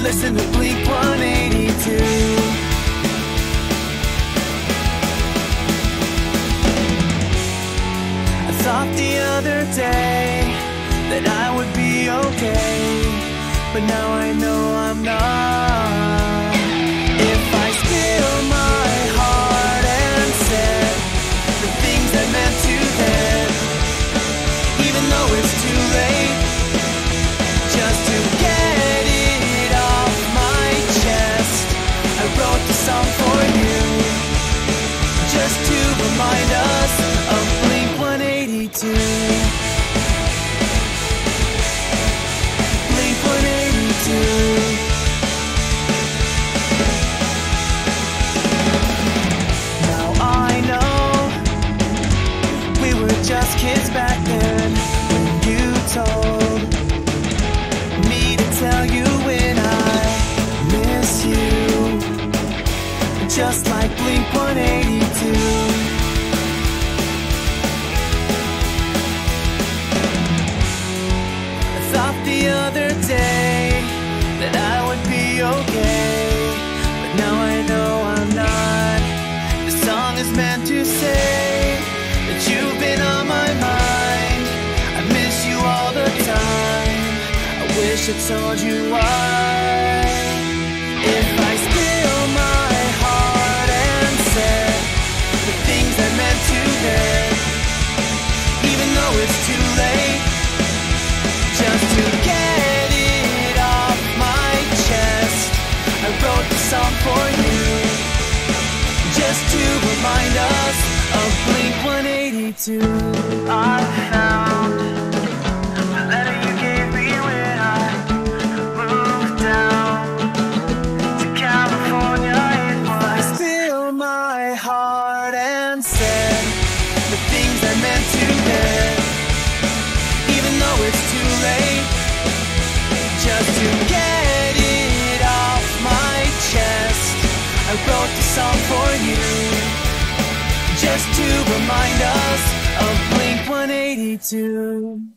listen to Blink-182. I thought the other day that I would be okay, but now I know I'm not. If I spill my heart and said the things I meant to then, even though it's too late, just to get it off my chest, I wrote the song for you, just to remind us of Blink-182. Just kids back then, when you told me to tell you when I miss you, just like Blink-182. I thought the other day that I would be okay, but now I know I'm not. The song is meant to say that you've been on my mind. I miss you all the time. I wish I told you why. If I spill my heart and said the things I meant to then, even though it's too late, just to get it off my chest, I wrote the song for you, just to remind us of Blink-182. I found the letter you gave me when I moved down to California. If I spill my heart and said the things I meant to then, even though it's too late, just to get it off my chest, I wrote the song for you, just to remind us of Blink-182.